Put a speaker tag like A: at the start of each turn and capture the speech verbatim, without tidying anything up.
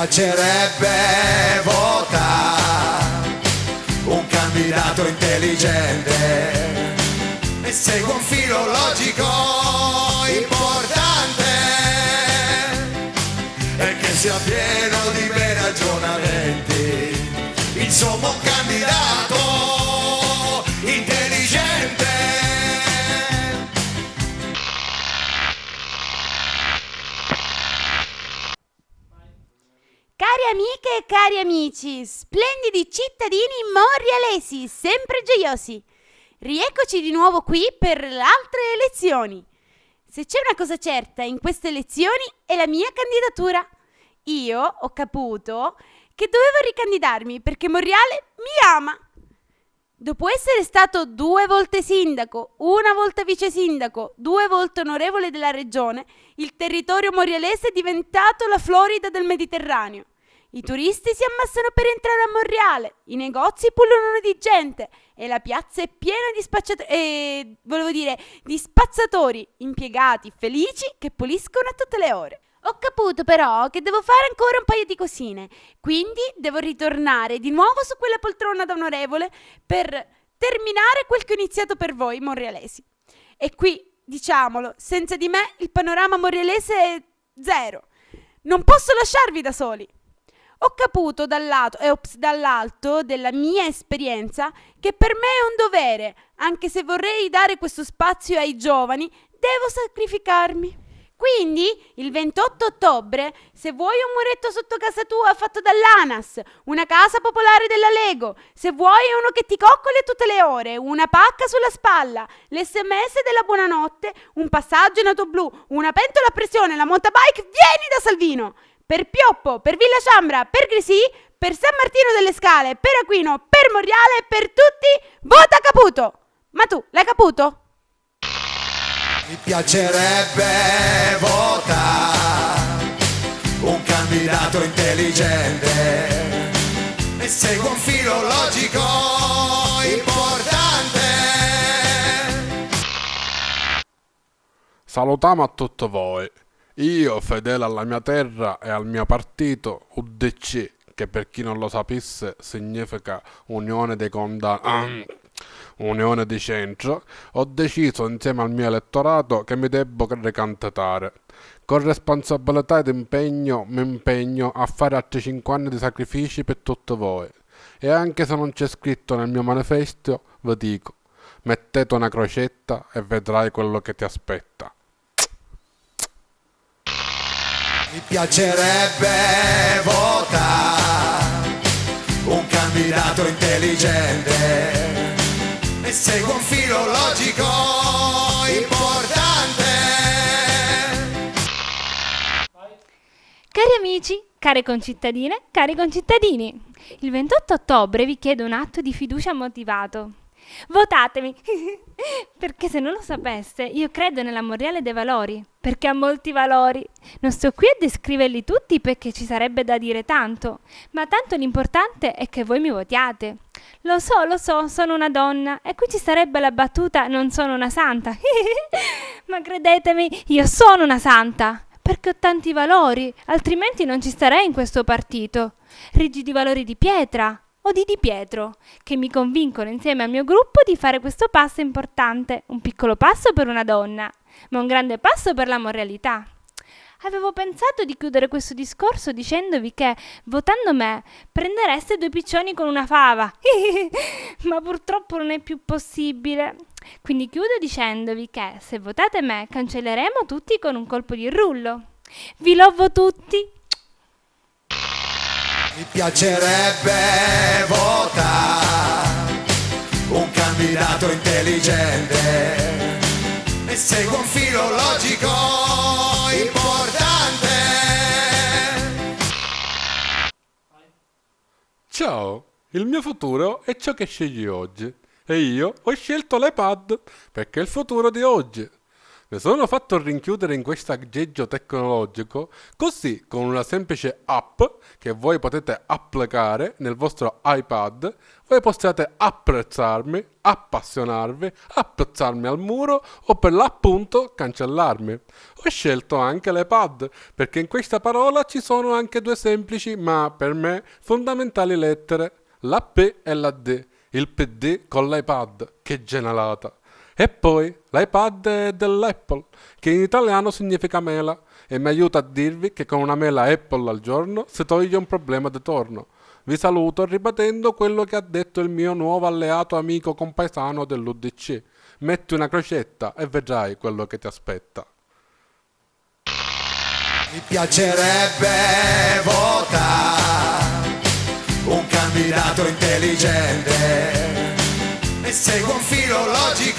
A: piacerebbe votare un candidato intelligente e segue un filo logico importante e che sia pieno di bei ragionamenti, insomma un candidato intelligente.
B: Cari amiche e cari amici, splendidi cittadini monrealesi, sempre gioiosi, rieccoci di nuovo qui per le altre elezioni. Se c'è una cosa certa in queste elezioni è la mia candidatura. Io ho caputo che dovevo ricandidarmi perché Monreale mi ama. Dopo essere stato due volte sindaco, una volta vice sindaco, due volte onorevole della regione, il territorio monrealese è diventato la Florida del Mediterraneo. I turisti si ammassano per entrare a Monreale, i negozi pullulano di gente e la piazza è piena di spacciatori, eh, volevo dire, di spazzatori, impiegati felici che puliscono a tutte le ore. Ho caputo però che devo fare ancora un paio di cosine, quindi devo ritornare di nuovo su quella poltrona da onorevole per terminare quel che ho iniziato per voi monrealesi. E qui, diciamolo, senza di me il panorama monrealese è zero. Non posso lasciarvi da soli. Ho caputo dal lato, eh, ops, dall'alto della mia esperienza che per me è un dovere, anche se vorrei dare questo spazio ai giovani, devo sacrificarmi. Quindi, il ventotto ottobre, se vuoi un muretto sotto casa tua fatto dall'ANAS, una casa popolare della Lego, se vuoi uno che ti coccoli a tutte le ore, una pacca sulla spalla, l'esse emme esse della buonanotte, un passaggio in auto blu, una pentola a pressione, la mountabike, vieni da Salvino! Per Pioppo, per Villa Ciambra, per Grisì, per San Martino delle Scale, per Aquino, per Monreale, per tutti, vota Caputo! Ma tu, l'hai caputo?
A: Mi piacerebbe votare un candidato intelligente e segue un filo logico importante.
C: Salutiamo a tutti voi. Io, fedele alla mia terra e al mio partito, U D C, che per chi non lo sapesse significa Unione dei Condanati, Unione di Centro, ho deciso insieme al mio elettorato che mi debbo ricandidare. Con responsabilità ed impegno mi impegno a fare altri cinque anni di sacrifici per tutti voi. E anche se non c'è scritto nel mio manifesto, vi dico, mettete una crocetta e vedrai quello che ti aspetta.
A: Mi piacerebbe votare un candidato intelligente e segue un filo logico importante.
D: Cari amici, care concittadine, cari concittadini, il ventotto ottobre vi chiedo un atto di fiducia motivato. Votatemi, perché se non lo sapeste, io credo nella Monreale dei valori, perché ha molti valori. Non sto qui a descriverli tutti perché ci sarebbe da dire tanto, ma tanto l'importante è che voi mi votiate. Lo so, lo so, sono una donna e qui ci sarebbe la battuta non sono una santa, ma credetemi, io sono una santa, perché ho tanti valori, altrimenti non ci starei in questo partito. Rigidi valori di pietra o di Di Pietro, che mi convincono insieme al mio gruppo di fare questo passo importante, un piccolo passo per una donna, ma un grande passo per la monrealità. Avevo pensato di chiudere questo discorso dicendovi che, votando me, prendereste due piccioni con una fava, ma purtroppo non è più possibile. Quindi chiudo dicendovi che, se votate me, cancelleremo tutti con un colpo di rullo. Vi lovo tutti!
A: Mi piacerebbe votare un candidato intelligente e segue un filo logico importante.
C: Ciao, il mio futuro è ciò che scegli oggi e io ho scelto l'iPad perché è il futuro di oggi. Mi sono fatto rinchiudere in questo aggeggio tecnologico, così con una semplice app che voi potete applicare nel vostro iPad, voi possiate apprezzarmi, appassionarvi, appezzarmi al muro o per l'appunto cancellarmi. Ho scelto anche l'iPad perché in questa parola ci sono anche due semplici ma per me fondamentali lettere, la P e la D, il P D con l'iPad, che genialata. E poi l'iPad è dell'Apple, che in italiano significa mela, e mi aiuta a dirvi che con una mela Apple al giorno si toglie un problema di torno. Vi saluto ripetendo quello che ha detto il mio nuovo alleato amico compaesano dell'U D C. Metti una crocetta e vedrai quello che ti aspetta.
A: Mi piacerebbe votare un candidato intelligente e segue un filo logico.